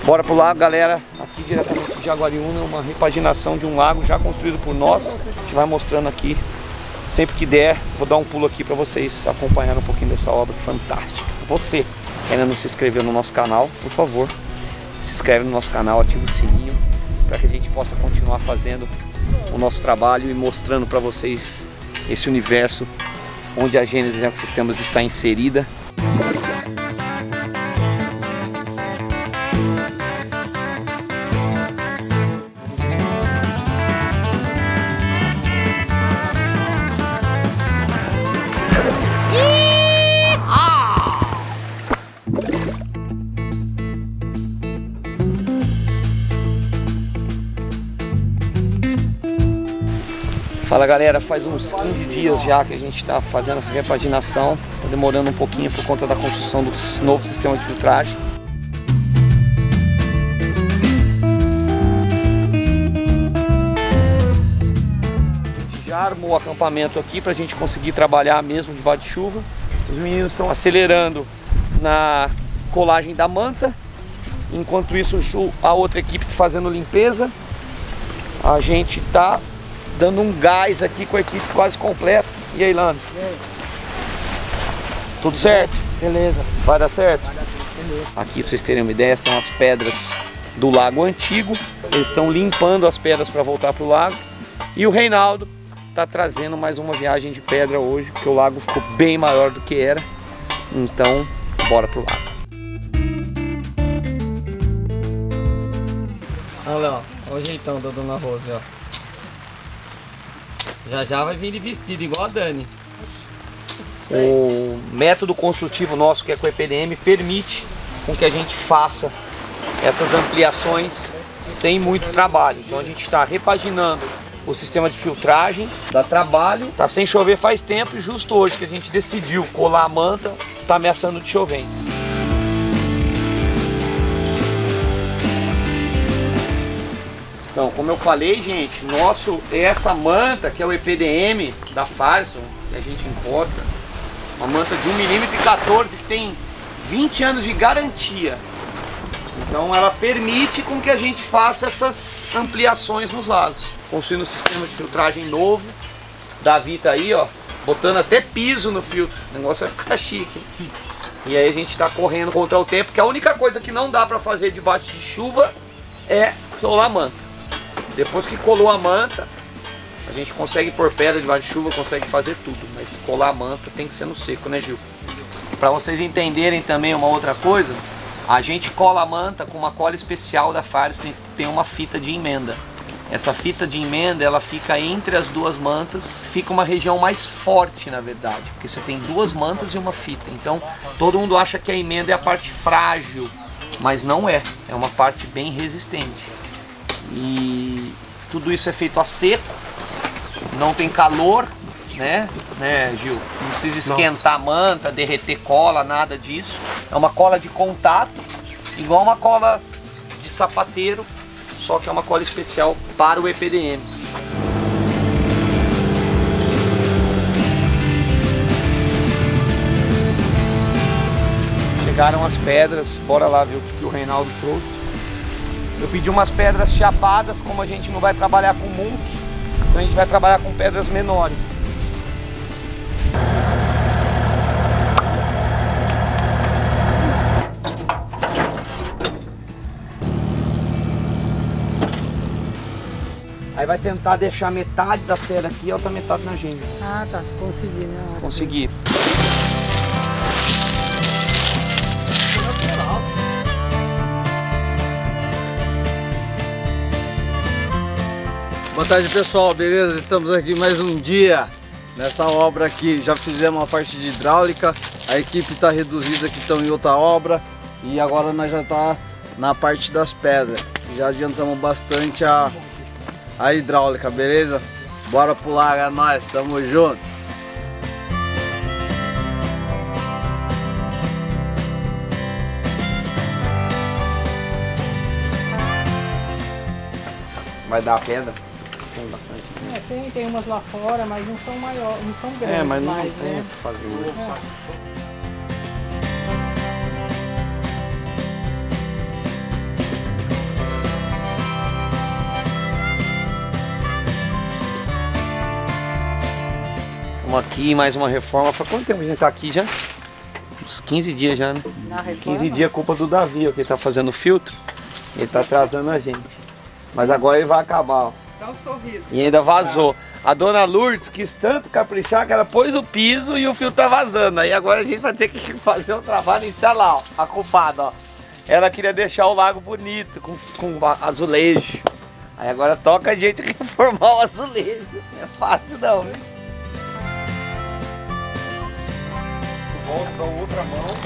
Bora pro lago, galera. Aqui diretamente de Jaguariúna, uma repaginação de um lago já construído por nós. A gente vai mostrando aqui. Sempre que der, vou dar um pulo aqui para vocês acompanharem um pouquinho dessa obra fantástica. Você que ainda não se inscreveu no nosso canal, por favor, se inscreve no nosso canal, ativa o sininho para que a gente possa continuar fazendo o nosso trabalho e mostrando para vocês esse universo onde a Gênesis Ecossistemas está inserida. Fala galera, faz uns 15 dias já que a gente está fazendo essa repaginação, está demorando um pouquinho por conta da construção do novo sistema de filtragem. A gente já armou o acampamento aqui para a gente conseguir trabalhar mesmo debaixo de chuva. Os meninos estão acelerando na colagem da manta, enquanto isso a outra equipe está fazendo limpeza. A gente está dando um gás aqui com a equipe quase completa. E aí, Lando? E aí? Tudo certo? Beleza. Vai dar certo? Vai dar certo, beleza. Aqui, pra vocês terem uma ideia, são as pedras do lago antigo. Eles estão limpando as pedras para voltar pro lago. E o Reinaldo tá trazendo mais uma viagem de pedra hoje, porque o lago ficou bem maior do que era. Então, bora pro lago. Olha lá, olha o jeitão da Dona Rose, ó. Já vai vir de vestido, igual a Dani. O método construtivo nosso, que é com o EPDM, permite com que a gente faça essas ampliações sem muito trabalho. Então a gente está repaginando o sistema de filtragem, dá trabalho, tá sem chover faz tempo e justo hoje que a gente decidiu colar a manta, tá ameaçando de chover. Então, como eu falei, gente, essa manta, que é o EPDM da Firestone, que a gente importa, uma manta de 1,14 mm que tem 20 anos de garantia. Então ela permite com que a gente faça essas ampliações nos lagos. Construindo um sistema de filtragem novo. Davi tá aí, ó, botando até piso no filtro. O negócio vai ficar chique. E aí a gente tá correndo contra o tempo, que a única coisa que não dá para fazer debaixo de chuva é colar a manta. Depois que colou a manta, a gente consegue pôr pedra debaixo de chuva, consegue fazer tudo. Mas colar a manta tem que ser no seco, né, Gil? Para vocês entenderem também uma outra coisa, a gente cola a manta com uma cola especial da Firestone, tem uma fita de emenda. Essa fita de emenda, ela fica entre as duas mantas, fica uma região mais forte, na verdade, porque você tem duas mantas e uma fita. Então, todo mundo acha que a emenda é a parte frágil, mas não é. É uma parte bem resistente. E tudo isso é feito a seco, não tem calor, né, Gil? Não precisa esquentar a manta, derreter cola, nada disso. É uma cola de contato, igual uma cola de sapateiro, só que é uma cola especial para o EPDM. Chegaram as pedras, bora lá ver o que o Reinaldo trouxe. Eu pedi umas pedras chapadas, como a gente não vai trabalhar com munk, então a gente vai trabalhar com pedras menores. Aí vai tentar deixar metade da pedra aqui e a outra metade na gente. Ah, tá, se conseguir, né? Consegui. Boa tarde pessoal, beleza? Estamos aqui mais um dia nessa obra aqui. Já fizemos a parte de hidráulica, a equipe está reduzida que estão em outra obra e agora nós já está na parte das pedras. Já adiantamos bastante a hidráulica, beleza? Bora pular, é nóis, tamo junto! Vai dar a pedra? Tem bastante. Tem umas lá fora, mas não são maiores, não são grandes. Mas não mais, tem o né? que fazer. Estamos aqui, mais uma reforma. Faz quanto tempo a gente tá aqui já? Uns 15 dias já, né? 15 dias é culpa do Davi, ó, que ele tá fazendo o filtro. Ele tá atrasando a gente. Mas agora ele vai acabar, ó. Dá um sorriso. E ainda vazou. A dona Lourdes quis tanto caprichar que ela pôs o piso e o fio tá vazando. Aí agora a gente vai ter que fazer o trabalho e instalar, ó. A culpada, ó. Ela queria deixar o lago bonito, com azulejo. Aí agora toca a gente reformar o azulejo. Não é fácil não, viu? Volta com a outra mão.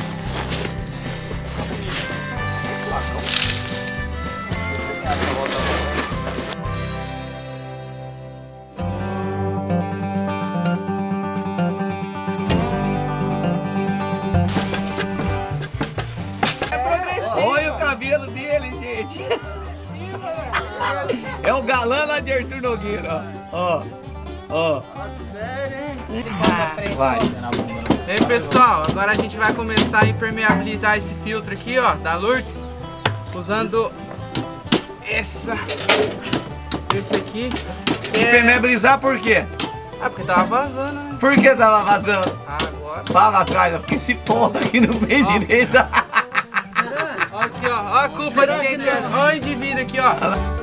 É progressivo. Olha o cabelo dele, gente. É o galã lá de Arthur Nogueira, ó. Ó. Vai. E aí, pessoal, agora a gente vai começar a impermeabilizar esse filtro aqui, ó, da Lourdes, usando esse aqui. Impermeabilizar por quê? Ah, porque tava vazando, né? Por que tava vazando? Agora. Fala atrás, ó, porque esse porra aqui não fez direito. Ó aqui, ó, ó a culpa de quem quer. Ó o indivíduo aqui, ó.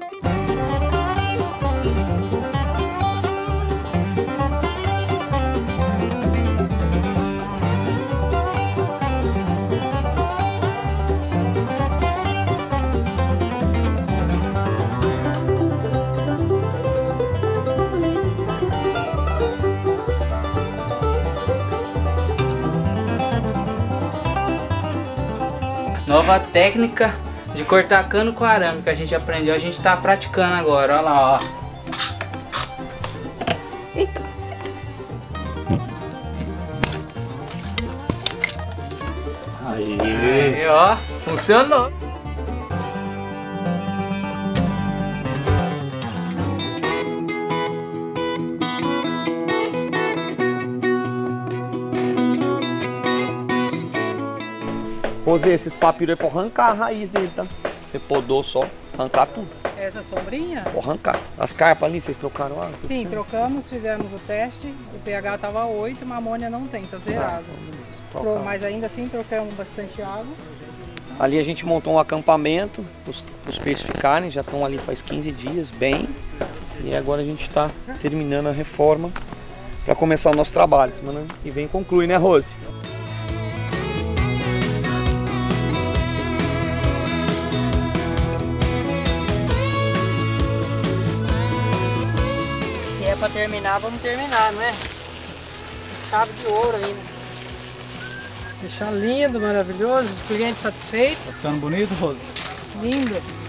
Nova técnica de cortar cano com arame que a gente aprendeu, a gente tá praticando agora, olha lá, ó. Eita. Aí, ó, funcionou. Rosê, esses papiros é pra arrancar a raiz dele, tá? Você podou só, arrancar tudo. Essa sombrinha? Vou arrancar. As carpas ali, vocês trocaram lá? Sim, trocamos, fizemos o teste. O pH tava 8, mas a amônia não tem, tá zerado. Trocar. Mas ainda assim trocamos bastante água. Ali a gente montou um acampamento, os peixes ficarem, já estão ali faz 15 dias, bem. E agora a gente está terminando a reforma para começar o nosso trabalho. Semana que vem conclui, né, Rose? Se é pra terminar, vamos terminar, não é? Chave de ouro ainda. Deixar lindo, maravilhoso, cliente satisfeito. Tá ficando bonito, Rose? Lindo.